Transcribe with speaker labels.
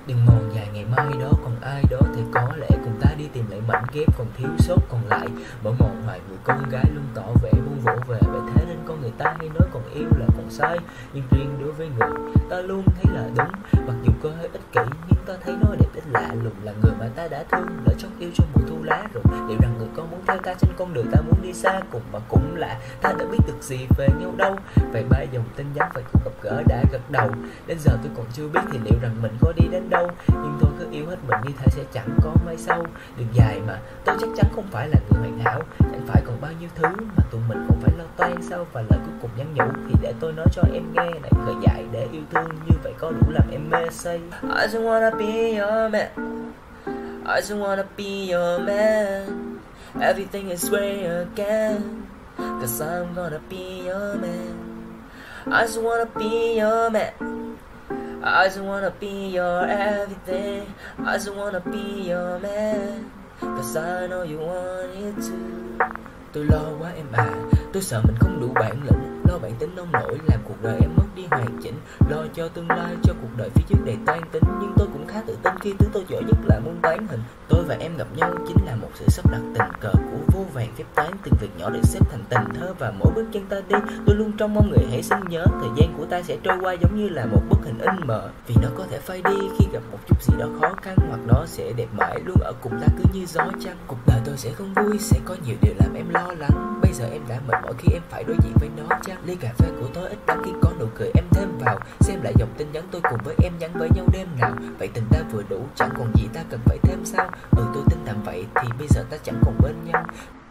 Speaker 1: Đừng mòn dài ngày mai đó, còn ai đó thì có lẽ cùng ta đi tìm lại mảnh ghép còn thiếu sót còn lại. Mở mòn hoài người con gái luôn tỏ vẻ buông vỗ về, vậy thế nên con người ta hay nói còn yêu là còn sai. Nhưng riêng đối với người ta luôn thấy là đúng, mặc dù có hơi ích kỷ nhưng ta thấy nó đẹp đến lạ lùng. Là người mà ta đã thương, lỡ trong yêu trong mùa thu lá rụng. Liệu rằng người con muốn theo ta trên con đường ta muốn đi xa cùng, mà cũng lạ ta đã biết được gì về nhau đâu. Vậy ba dòng tin nhắn phải cuộc gặp gỡ đã gật đầu, đến giờ tôi còn chưa biết thì liệu rằng mình có đi đến đâu. Nhưng tôi cứ yêu hết mình như thế sẽ chẳng có mai sau. Đường dài mà tôi chắc chắn không phải là người hoàn hảo, chẳng phải còn bao nhiêu thứ mà tụi mình còn phải lo toan sao. Và lời cuối cùng nhắn nhủ thì để tôi nói cho em nghe này, thời dài để yêu thương như vậy có đủ làm em mê say. I just wanna be your man, I just wanna be your man. Everything is great again, cause I'm gonna be your man. I just wanna be your man, I just wanna be your everything. I just wanna be your man, cause I know you want it too. Tôi lo quá em à, tôi sợ mình không đủ bản lĩnh, lo bản tính nông nổi làm cuộc đời em mất đi hoàn chỉnh. Lo cho tương lai, cho cuộc đời phía trước đầy toan tính, nhưng tôi cũng khá tự tin khi thứ tôi giỏi nhất là môn toán hình. Tôi và em gặp nhau chính là một sự sắp đặt tình cờ của vô vàn phép toán, từng việc nhỏ được xếp thành tình thơ. Và mỗi bước chân ta đi, tôi luôn trông mong người hãy xin nhớ, thời gian của ta sẽ trôi qua giống như là một bức hình in mờ, vì nó có thể phai đi khi gặp một chút gì đó khó khăn, hoặc nó sẽ đẹp mãi luôn ở cùng ta cứ như gió chăng. Cuộc đời tôi sẽ không vui, sẽ có nhiều điều làm em lo lắng. Bây giờ em đã mệt mỏi khi em phải đối diện với nó chăng? Ly cà phê của tôi ít đắng khi có nụ cười em thêm vào. Xem lại dòng tin nhắn tôi cùng với em nhắn với nhau đêm nào. Vậy tình ta vừa đủ, chẳng còn gì ta cần phải thêm sao? Tôi tin rằng vậy thì bây giờ ta chẳng còn bên nhau.